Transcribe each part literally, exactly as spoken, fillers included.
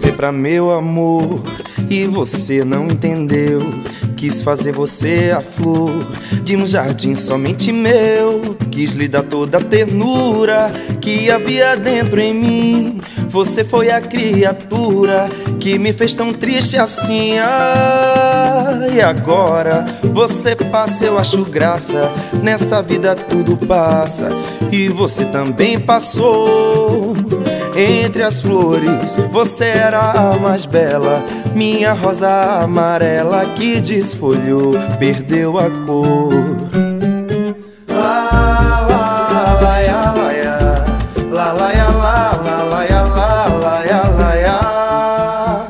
você pra meu amor e você não entendeu. Quis fazer você a flor de um jardim somente meu. Quis lhe dar toda a ternura que havia dentro em mim. Você foi a criatura que me fez tão triste assim. Ah, e agora você passa, eu acho graça. Nessa vida tudo passa e você também passou. Entre as flores, você era a mais bela, minha rosa amarela que desfolhou, perdeu a cor. Lá, lá, lá, ya, lá, ya. Lá, lá, ya, lá, lá, lá, ya, lá, lá, ya, lá, ya.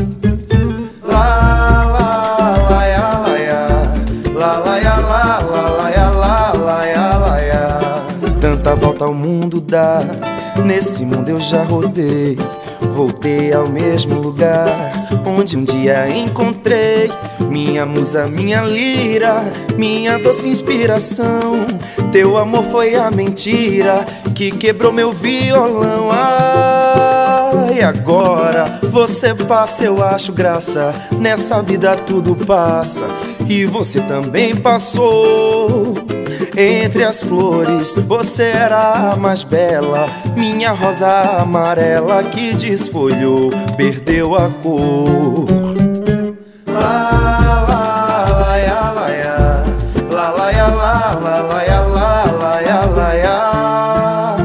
Lá, lá, lá, ya, lá, ya. Lá, lá, ya, lá, lá, lá, ya, lá, lá, ya, lá, ya. Tanta volta ao mundo dá, nesse mundo eu já rodei. Voltei ao mesmo lugar onde um dia encontrei minha musa, minha lira, minha doce inspiração. Teu amor foi a mentira que quebrou meu violão. Ah, e agora você passa, eu acho graça. Nessa vida tudo passa e você também passou. Entre as flores, você era a mais bela, minha rosa amarela que desfolhou, perdeu a cor. Lá, lá, lá, ya, lá, ya. Lá, lá, ya, lá, lá, lá, ya, lá, lá, ya, lá, ya.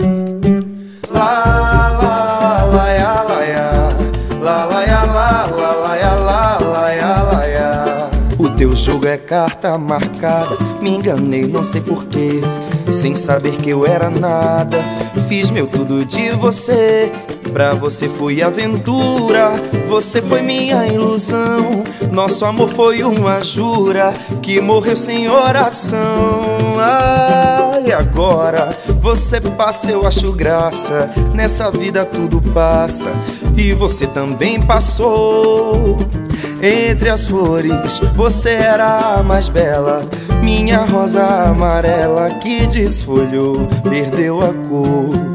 Lá, lá, lá, ya, lá, ya. Lá, lá, ya, lá, lá, lá, ya, lá, lá, ya, lá, ya. O teu jogo é carta marcada, me enganei, não sei porquê. Sem saber que eu era nada, fiz meu tudo de você. Pra você fui aventura, você foi minha ilusão. Nosso amor foi uma jura que morreu sem oração. Ah, e agora você passa, eu acho graça. Nessa vida tudo passa e você também passou. Entre as flores, você era a mais bela, minha rosa amarela que desfolhou, perdeu a cor.